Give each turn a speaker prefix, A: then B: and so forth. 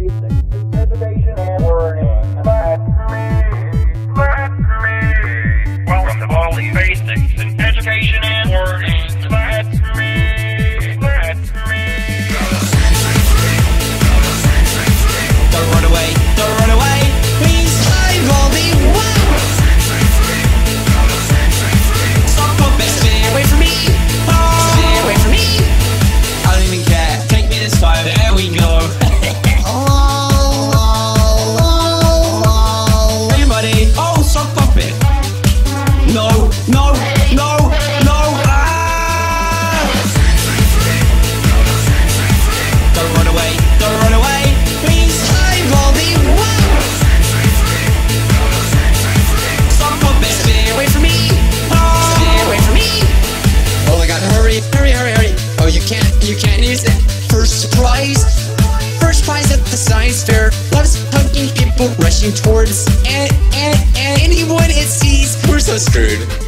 A: education and learning. That's me. That's me. Welcome to Baldi Basics in education and learning. That's me. That's me.
B: Don't run away. Don't run away. Please, I'm Baldi. Whoa! Stop puppet. Stay away from me. Oh. Stay away from me. I don't even care. Take me this time. There we go. Hey, buddy. Oh, sock puppet. No, no, no, no. Ah! Don't run away. Don't run away. Please, I'm Baldi. Whoa! Sock puppet. Stay away from me. Oh. Stay away from me. Oh my God! Hurry, hurry, hurry, hurry! Oh, you can't use it. First prize at the science fair. Loves hugging people, rushing towards and anyone it sees. We're so screwed.